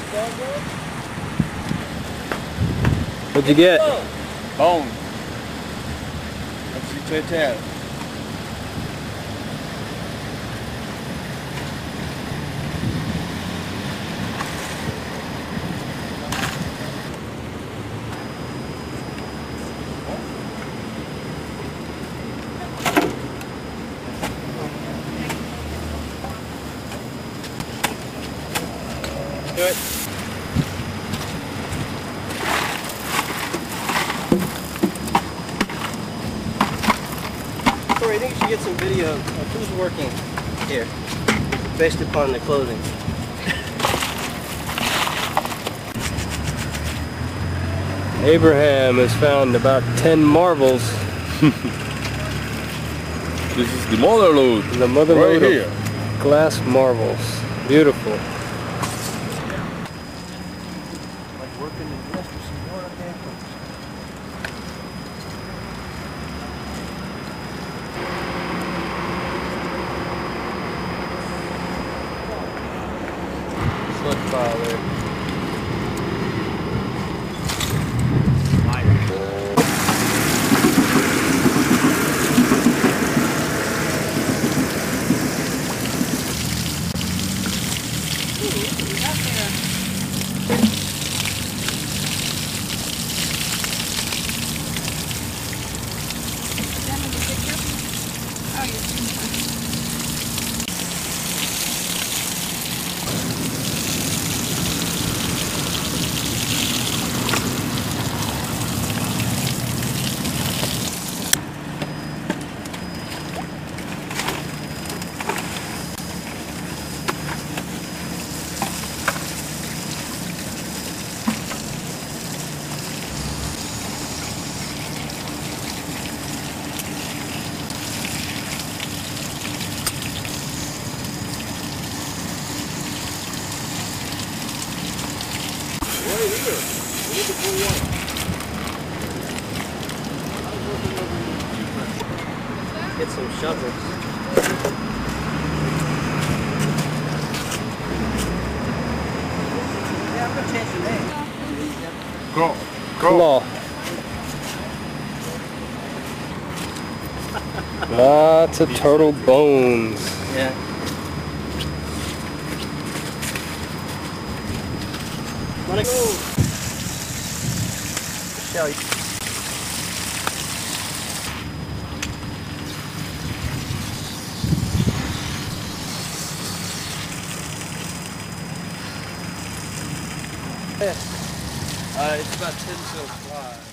What'd you get? Bone. Let's see to tell. Do it. Corey, I think you should get some video of who's working here, based upon the clothing. Abraham has found about 10 marbles. This is the mother load. The mother right load here. Of glass marbles. Beautiful. Like working in Western Sonora airports. Slug pile there. Get some shovels. Yeah, I'm gonna change the name. Go. Claw. Lots of turtle bones. Yeah. Wanna go? Shelly. It's about 10 to 5.